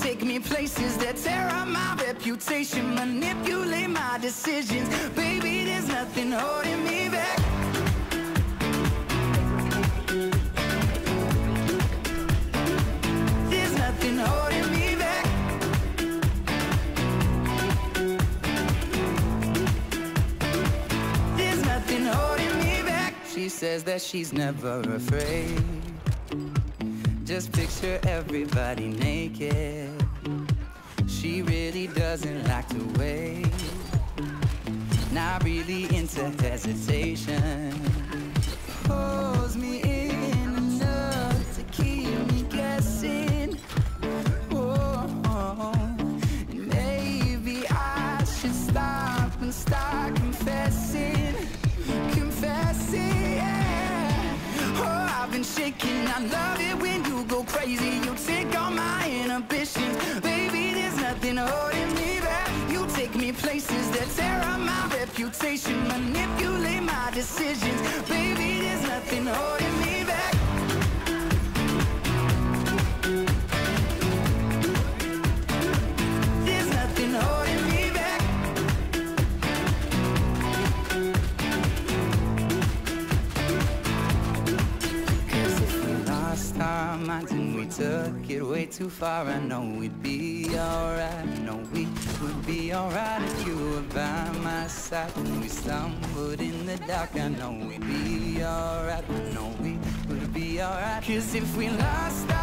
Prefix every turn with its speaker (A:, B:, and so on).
A: take me places that tear up my reputation, manipulate my decisions. Baby, there's nothing holding me back. There's nothing holding me back. There's nothing holding me back. She says that she's never afraid. Just picture everybody naked. She really doesn't like to wait. Not really into hesitation. Pulls me in enough to keep me guessing. Oh, and maybe I should stop and start confessing. Confessing, yeah. Oh, I've been shaking. I love it when you go crazy. You take all my inhibitions. Baby, there's nothing holding me back. You take me places that tear up my reputation, manipulate my decisions. Baby, there's nothing holding me back. There's nothing holding me back. Cause if we lost our minds and we took it way too far, I know we'd be alright. I know we would be alright if you were by my side. When we stumbled in the dark, I know we'd be alright. I know we would be alright. Cause if we lost our